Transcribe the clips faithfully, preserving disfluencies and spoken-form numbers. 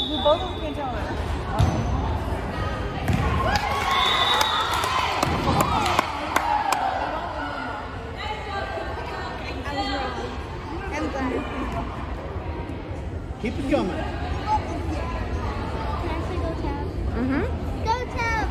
We both of them can't tell her. Keep it coming. Can I say go tab? Mm-hmm. Go tab!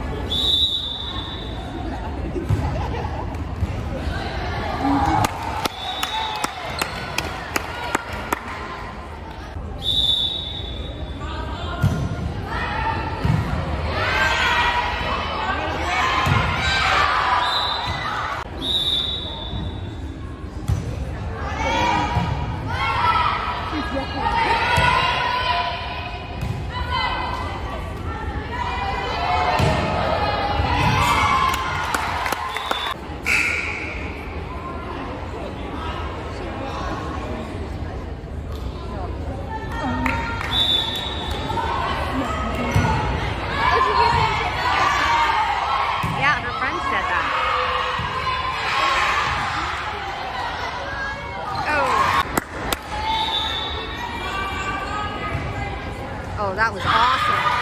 Yeah, her friend said that. Oh. Oh, that was awesome.